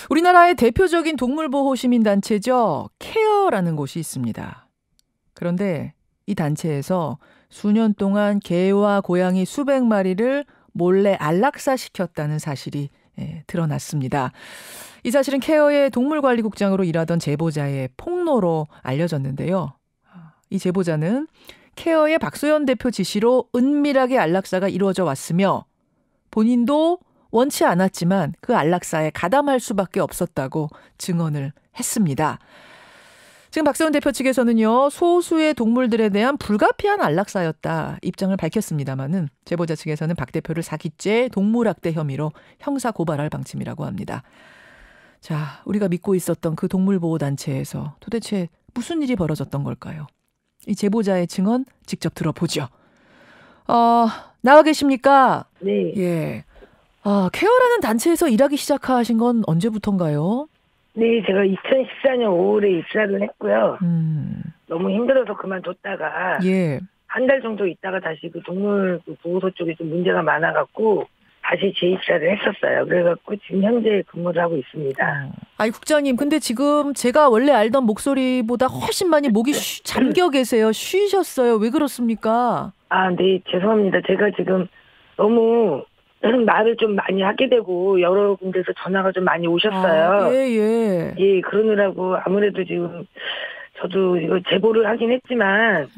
우리나라의 대표적인 동물보호 시민단체죠. 케어라는 곳이 있습니다. 그런데 이 단체에서 수년 동안 개와 고양이 수백 마리를 몰래 안락사시켰다는 사실이 드러났습니다. 이 사실은 케어의 동물관리국장으로 일하던 제보자의 폭로로 알려졌는데요. 이 제보자는 케어의 박소연 대표 지시로 은밀하게 안락사가 이루어져 왔으며 본인도 원치 않았지만 그 안락사에 가담할 수밖에 없었다고 증언을 했습니다. 지금 박소연 대표 측에서는요, 소수의 동물들에 대한 불가피한 안락사였다 입장을 밝혔습니다마는 제보자 측에서는 박 대표를 사기죄, 동물학대 혐의로 형사 고발할 방침이라고 합니다. 자, 우리가 믿고 있었던 그 동물보호단체에서 도대체 무슨 일이 벌어졌던 걸까요? 이 제보자의 증언 직접 들어보죠. 나와 계십니까? 네. 예. 케어라는 단체에서 일하기 시작하신 건 언제부터인가요? 네, 제가 2014년 5월에 입사를 했고요. 너무 힘들어서 그만뒀다가 예. 한 달 정도 있다가 다시 그 동물 보호소 쪽에 좀 문제가 많아갖고 다시 재입사를 했었어요. 그래갖고 지금 현재 근무를 하고 있습니다. 아니 국장님, 근데 지금 제가 원래 알던 목소리보다 훨씬 많이 목이 잠겨 계세요. 쉬셨어요. 왜 그렇습니까? 네, 죄송합니다. 제가 지금 너무 말을 좀 많이 하게 되고 여러 군데서 전화가 좀 많이 오셨어요. 예. 예, 그러느라고 아무래도 지금 저도 이거 제보를 하긴 했지만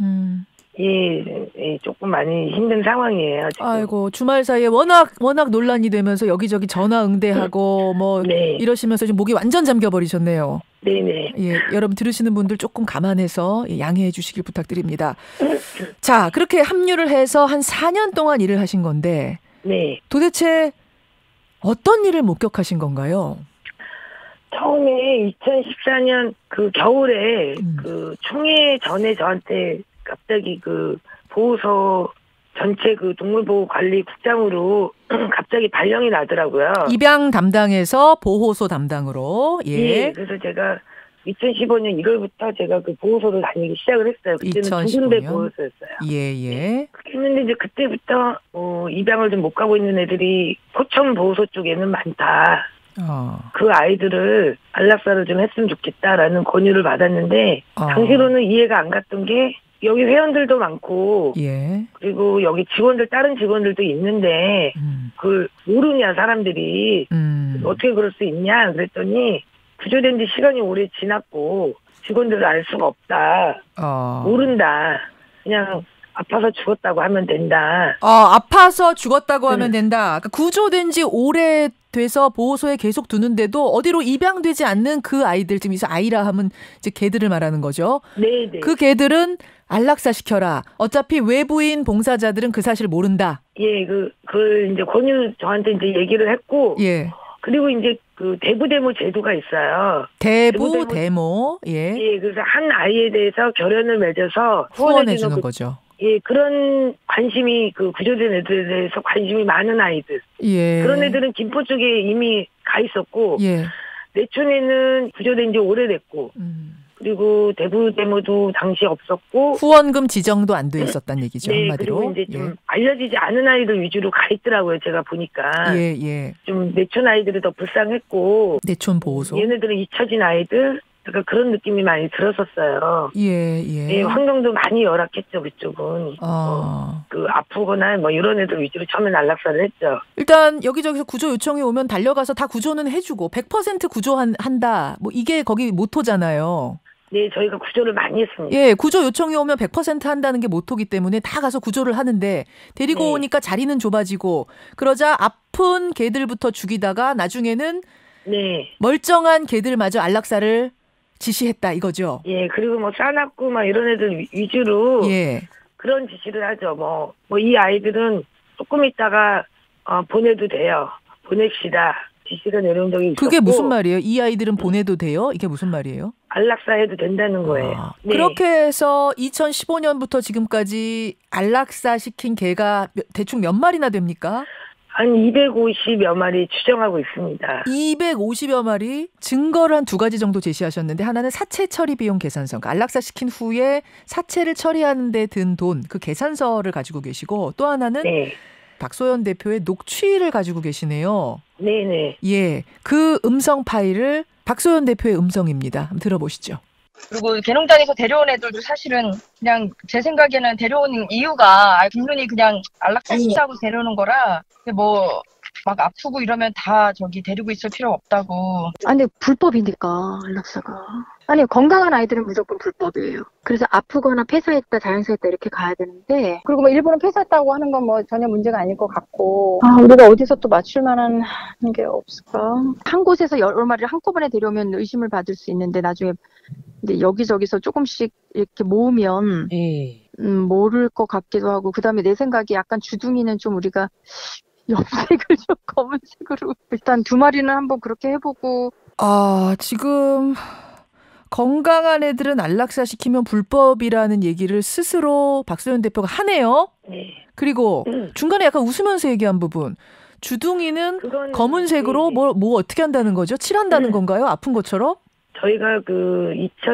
예, 조금 많이 힘든 상황이에요, 지금. 아이고, 주말 사이에 워낙 논란이 되면서 여기저기 전화 응대하고 네. 이러시면서 지금 목이 완전 잠겨 버리셨네요. 네네. 예, 여러분 들으시는 분들 조금 감안해서 양해해 주시길 부탁드립니다. 자, 그렇게 합류를 해서 한 4년 동안 일을 하신 건데 네. 도대체 어떤 일을 목격하신 건가요? 처음에 2014년 그 겨울에 그 총회 전에 저한테 갑자기 그 보호소 전체 그 동물보호관리국장으로 갑자기 발령이 나더라고요. 입양 담당에서 보호소 담당으로. 예. 그래서 제가 2015년 1월부터 제가 그 보호소를 다니기 시작을 했어요. 그때는 2015년? 두 군데 보호소였어요. 예. 했는데 이제 그때부터 입양을 좀 못 가고 있는 애들이 포천 보호소 쪽에는 많다. 그 아이들을 안락사를 좀 했으면 좋겠다라는 권유를 받았는데 당시로는 이해가 안 갔던 게 여기 회원들도 많고 예. 그리고 여기 직원들 다른 직원들도 있는데 그걸 모르냐 사람들이 어떻게 그럴 수 있냐 그랬더니 구조된 지 시간이 오래 지났고 직원들을 알 수가 없다. 모른다. 그냥 아파서 죽었다고 하면 된다. 아파서 죽었다고 하면 된다. 그러니까 구조된 지 오래 돼서 보호소에 계속 두는데도 어디로 입양되지 않는 그 아이들, 지금 여기서 아이라 하면 이제 개들을 말하는 거죠. 네네. 그 개들은 안락사 시켜라. 어차피 외부인 봉사자들은 그 사실을 모른다. 예, 그걸 이제 권유 저한테 이제 얘기를 했고. 예. 그리고 이제 그 대부대모 제도가 있어요. 대부대모. 예. 예, 그래서 한 아이에 대해서 결연을 맺어서 후원해 주는 거죠. 예, 그런 관심이 그 구조된 애들에 대해서 관심이 많은 아이들. 예. 그런 애들은 김포 쪽에 이미 가 있었고. 예. 내촌에는 구조된 지 오래됐고. 그리고 대부대모도 당시 없었고. 후원금 지정도 안 돼 있었단 얘기죠. 네, 한마디로. 그리고 이제 좀 알려지지 않은 아이들 위주로 가 있더라고요. 제가 보니까. 예. 좀 내촌 아이들이 더 불쌍했고. 내촌 보호소. 얘네들은 잊혀진 아이들. 그러니까 그런 느낌이 많이 들었었어요. 예. 환경도 많이 열악했죠, 그쪽은. 그 아프거나 이런 애들 위주로 처음에 안락사를 했죠. 일단 여기저기서 구조 요청이 오면 달려가서 다 구조는 해주고 100% 구조한다. 이게 거기 모토잖아요. 네, 저희가 구조를 많이 했습니다. 예, 구조 요청이 오면 100% 한다는 게 모토기 때문에 다 가서 구조를 하는데 데리고 오니까 자리는 좁아지고 그러자 아픈 개들부터 죽이다가 나중에는 멀쩡한 개들마저 안락사를 지시했다 이거죠. 예, 그리고 싸납고 이런 애들 위주로 그런 지시를 하죠. 이 아이들은 조금 있다가 보내도 돼요. 보냅시다. 지시가 내려온 적이 있었고. 그게 무슨 말이에요? 이 아이들은 보내도 돼요? 이게 무슨 말이에요? 안락사 해도 된다는 거예요. 네. 그렇게 해서 2015년부터 지금까지 안락사 시킨 개가 대충 몇 마리나 됩니까? 한 250여 마리 추정하고 있습니다. 250여 마리? 증거를 한 두 가지 정도 제시하셨는데 하나는 사체 처리 비용 계산서. 그러니까 안락사 시킨 후에 사체를 처리하는 데 든 돈, 그 계산서를 가지고 계시고 또 하나는 박소연 대표의 녹취를 가지고 계시네요. 네네. 예, 그 음성 파일을 박소연 대표의 음성입니다. 한번 들어보시죠. 그리고 개농장에서 데려온 애들도 사실은 그냥 제 생각에는 데려온 이유가 국민이 그냥 안락사시키자고 데려오는 거라 뭐 막 아프고 이러면 다 저기 데리고 있을 필요 없다고. 아니 불법이니까 안락사가. 아니 건강한 아이들은 무조건 불법이에요. 그래서 아프거나 폐사했다 자연스했다 이렇게 가야 되는데 그리고 뭐 일본은 폐사했다고 하는 건 뭐 전혀 문제가 아닐 것 같고 우리가 어디서 또 맞출 만한 게 없을까? 한 곳에서 여러 마리를 한꺼번에 데려오면 의심을 받을 수 있는데 나중에 근데 여기저기서 조금씩 이렇게 모으면 모를 것 같기도 하고 그다음에 내 생각이 약간 주둥이는 좀 우리가 염색을 좀 검은색으로 일단 2마리는 한번 그렇게 해보고 지금 건강한 애들은 안락사 시키면 불법이라는 얘기를 스스로 박소연 대표가 하네요. 네. 그리고 중간에 약간 웃으면서 얘기한 부분 주둥이는 검은색으로 뭐 어떻게 한다는 거죠? 칠한다는 건가요? 아픈 것처럼? 저희가 그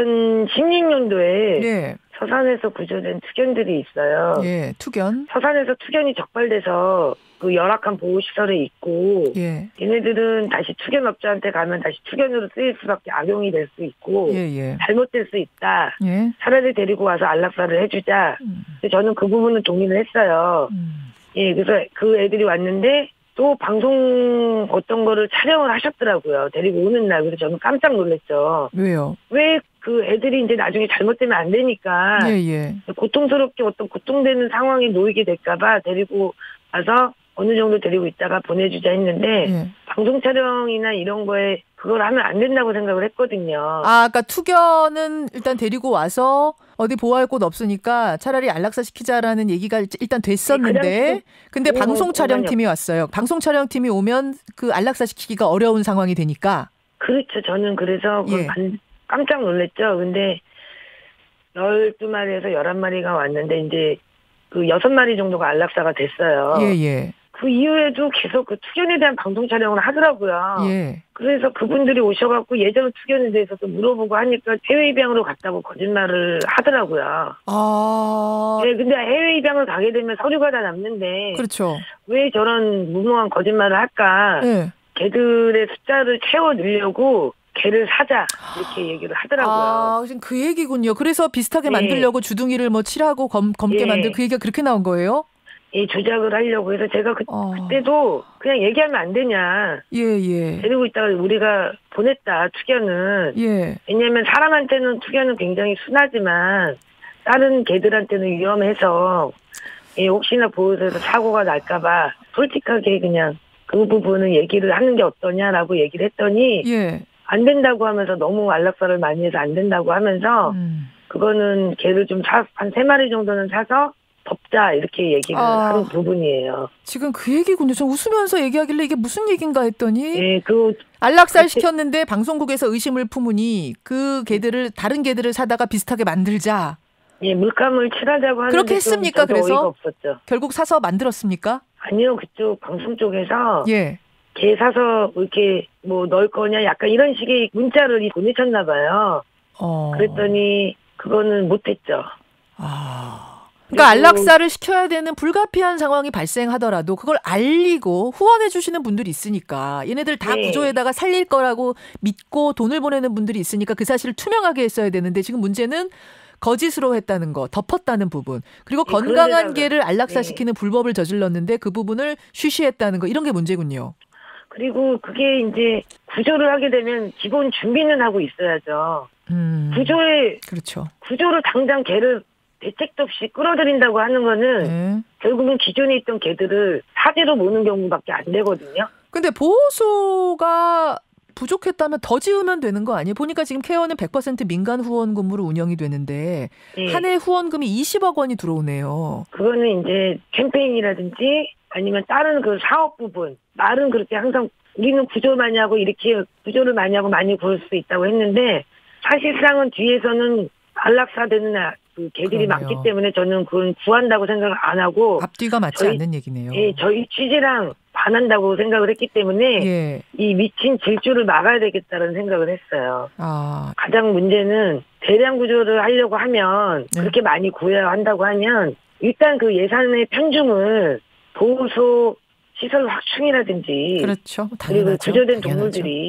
2016년도에 네. 서산에서 구조된 투견들이 있어요. 예, 투견. 서산에서 투견이 적발돼서 그 열악한 보호시설에 있고 예. 얘네들은 다시 투견업자한테 가면 다시 투견으로 쓰일 수밖에 악용이 될 수 있고 잘못될 수 있다. 차라리 데리고 와서 안락사를 해주자. 저는 그 부분은 동의를 했어요. 예, 그래서 그 애들이 왔는데 또 방송 어떤 거를 촬영을 하셨더라고요. 데리고 오는 날. 그래서 저는 깜짝 놀랐죠. 왜요? 왜 그 애들이 이제 나중에 잘못되면 안 되니까 고통스럽게 어떤 고통되는 상황에 놓이게 될까봐 데리고 와서 어느 정도 데리고 있다가 보내주자 했는데 방송 촬영이나 이런 거에 그걸 하면 안 된다고 생각을 했거든요. 그러니까 투견은 일단 데리고 와서 어디 보호할 곳 없으니까 차라리 안락사 시키자라는 얘기가 일단 됐었는데 근데 방송 촬영팀이 왔어요. 방송 촬영팀이 오면 그 안락사 시키기가 어려운 상황이 되니까. 그렇죠. 저는 그래서 깜짝 놀랐죠. 근데 12마리에서 11마리가 왔는데 이제 그 6마리 정도가 안락사가 됐어요. 그 이후에도 계속 그 투견에 대한 방송 촬영을 하더라고요. 그래서 그분들이 오셔갖고 예전 투견에 대해서도 물어보고 하니까 해외 입양으로 갔다고 거짓말을 하더라고요. 네, 근데 해외 입양을 가게 되면 서류가 다 남는데. 그렇죠. 왜 저런 무모한 거짓말을 할까? 개들의 숫자를 채워 넣으려고 개를 사자 이렇게 얘기를 하더라고요. 지금 그 얘기군요. 그래서 비슷하게 만들려고 주둥이를 뭐 칠하고 검게 만들 그 얘기가 그렇게 나온 거예요? 예, 조작을 하려고 해서 제가 그때도 그냥 얘기하면 안 되냐. 데리고 있다가 우리가 보냈다, 투견은. 왜냐면 사람한테는 투견은 굉장히 순하지만 다른 개들한테는 위험해서 혹시나 보호소에서 사고가 날까봐 솔직하게 그냥 그 부분은 얘기를 하는 게 어떠냐라고 얘기를 했더니 안 된다고 하면서 너무 안락사를 많이 해서 안 된다고 하면서 그거는 개를 좀 한 3마리 정도는 사서 덮자 이렇게 얘기를 하는 부분이에요. 지금 그 얘기군요. 좀 웃으면서 얘기하길래 이게 무슨 얘기인가 했더니 그 안락사를 시켰는데 방송국에서 의심을 품으니 그 개들을 다른 개들을 사다가 비슷하게 만들자. 물감을 칠하자고 하는데 그렇게 했습니까? 그래서 어이가 없었죠. 결국 사서 만들었습니까? 아니요. 그쪽 방송 쪽에서 개 사서 이렇게 뭐 넣을 거냐 약간 이런 식의 문자를 보내셨나 봐요. 그랬더니 그거는 못했죠. 그러니까 안락사를 시켜야 되는 불가피한 상황이 발생하더라도 그걸 알리고 후원해 주시는 분들이 있으니까 얘네들 다 구조에다가 살릴 거라고 믿고 돈을 보내는 분들이 있으니까 그 사실을 투명하게 했어야 되는데 지금 문제는 거짓으로 했다는 거, 덮었다는 부분. 그리고 건강한 개를 안락사시키는 불법을 저질렀는데 그 부분을 쉬쉬했다는 거 이런 게 문제군요. 그리고 그게 이제 구조를 하게 되면 기본 준비는 하고 있어야죠. 구조를 당장 개를 대책도 없이 끌어들인다고 하는 거는 결국은 기존에 있던 개들을 사제로 모는 경우밖에 안 되거든요. 근데 보호소가 부족했다면 더 지으면 되는 거 아니에요? 보니까 지금 케어는 100% 민간 후원금으로 운영이 되는데 한 해 후원금이 20억 원이 들어오네요. 그거는 이제 캠페인이라든지 아니면 다른 그 사업 부분 말은 그렇게 항상 우리는 구조 많이 하고 이렇게 구조를 많이 하고 많이 구할 수 있다고 했는데 사실상은 뒤에서는 안락사되는 그 개들이 많기 때문에 저는 그건 구한다고 생각을 안 하고 앞뒤가 맞지 않는 얘기네요. 저희 취지랑 반한다고 생각을 했기 때문에 이 미친 질주를 막아야 되겠다는 생각을 했어요. 가장 문제는 대량 구조를 하려고 하면 그렇게 많이 구해야 한다고 하면 일단 그 예산의 편중을 보호소 시설 확충이라든지 그렇죠. 그리고 당연하죠. 구조된 당연하죠. 동물들이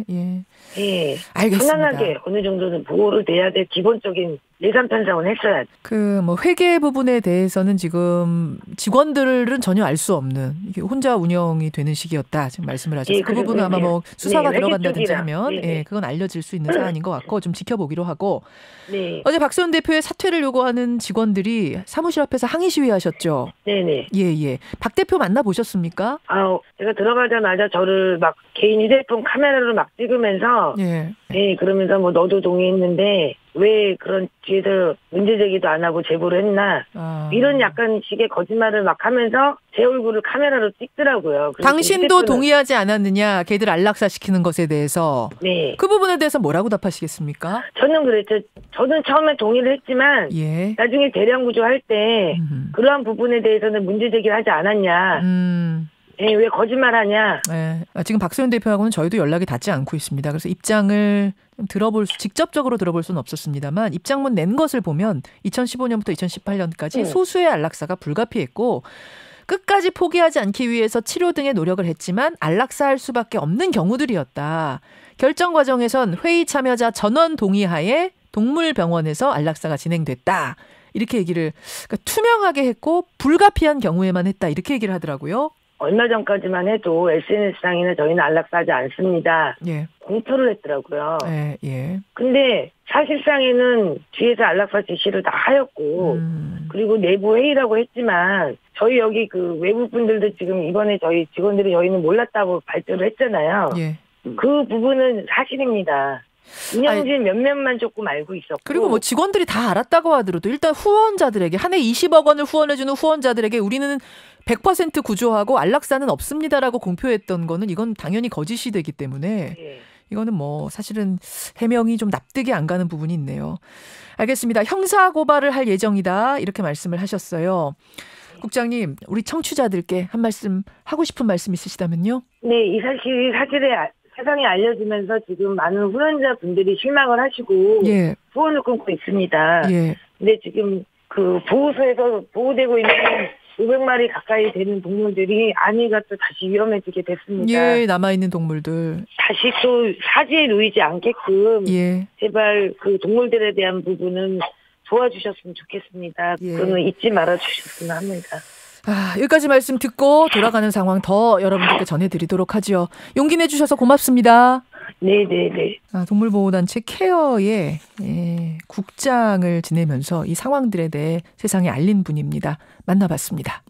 예. 알겠습니다. 편안하게 어느 정도는 보호를 돼야 될 기본적인 예산 편성은 했어야죠. 뭐 회계 부분에 대해서는 지금 직원들은 전혀 알 수 없는 이게 혼자 운영이 되는 시기였다 지금 말씀을 하셨어요. 그 부분은 아마 뭐 수사가 들어간다든지 하면 그건 알려질 수 있는 사안인 것 같고 좀 지켜보기로 하고. 어제 박수현 대표의 사퇴를 요구하는 직원들이 사무실 앞에서 항의 시위하셨죠. 네네. 예. 박 대표 만나보셨습니까? 제가 들어가자마자 저를 막 개인 휴대폰 카메라로 막 찍으면서 그러면서 뭐 너도 동의했는데 왜 그런 뒤에서 문제제기도 안 하고 제보를 했나 이런 약간 식의 거짓말을 막 하면서 제 얼굴을 카메라로 찍더라고요. 당신도 동의하지 않았느냐 걔들 안락사 시키는 것에 대해서. 네. 그 부분에 대해서 뭐라고 답하시겠습니까? 저는 그랬죠. 저는 처음에 동의를 했지만 나중에 대량 구조할 때 그러한 부분에 대해서는 문제제기를 하지 않았냐. 왜 거짓말하냐. 지금 박수현 대표하고는 저희도 연락이 닿지 않고 있습니다. 그래서 입장을 직접적으로 들어볼 수는 없었습니다만 입장문 낸 것을 보면 2015년부터 2018년까지 소수의 안락사가 불가피했고 끝까지 포기하지 않기 위해서 치료 등의 노력을 했지만 안락사할 수밖에 없는 경우들이었다. 결정 과정에선 회의 참여자 전원 동의하에 동물병원에서 안락사가 진행됐다. 이렇게 얘기를 투명하게 했고 불가피한 경우에만 했다. 이렇게 얘기를 하더라고요. 얼마 전까지만 해도 SNS상에는 저희는 안락사하지 않습니다. 공표를 했더라고요. 근데 사실상에는 뒤에서 안락사 지시를 다 하였고 그리고 내부 회의라고 했지만 저희 여기 그 외부 분들도 지금 이번에 저희 직원들이 저희는 몰랐다고 발표를 했잖아요. 그 부분은 사실입니다. 운영진 몇몇만 조금 알고 있었고. 그리고 뭐 직원들이 다 알았다고 하더라도 일단 후원자들에게 한 해 20억 원을 후원해주는 후원자들에게 우리는 100% 구조하고 안락사는 없습니다라고 공표했던 거는 이건 당연히 거짓이 되기 때문에 이거는 뭐 사실은 해명이 좀 납득이 안 가는 부분이 있네요. 알겠습니다. 형사 고발을 할 예정이다 이렇게 말씀을 하셨어요. 국장님, 우리 청취자들께 한 말씀 하고 싶은 말씀 있으시다면요? 네, 이 사실에 세상에 알려지면서 지금 많은 후원자분들이 실망을 하시고 후원을 끊고 있습니다. 근데 지금 그 보호소에서 보호되고 있는 500마리 가까이 되는 동물들이 안위가 또 다시 위험해지게 됐습니다. 남아있는 동물들. 다시 또 사지에 놓이지 않게끔 제발 그 동물들에 대한 부분은 도와주셨으면 좋겠습니다. 그거는 잊지 말아주셨으면 합니다. 여기까지 말씀 듣고 돌아가는 상황 더 여러분들께 전해드리도록 하죠. 용기 내주셔서 고맙습니다. 네네네. 동물보호단체 케어의 국장을 지내면서 이 상황들에 대해 세상에 알린 분입니다. 만나봤습니다.